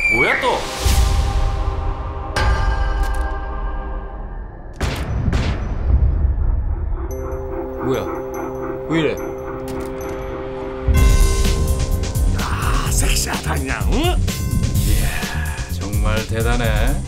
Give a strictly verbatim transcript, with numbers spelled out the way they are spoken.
뭐야 또? 뭐야? 왜 이래? 아, 섹시하다 그냥. 응? 이야, 정말 대단해.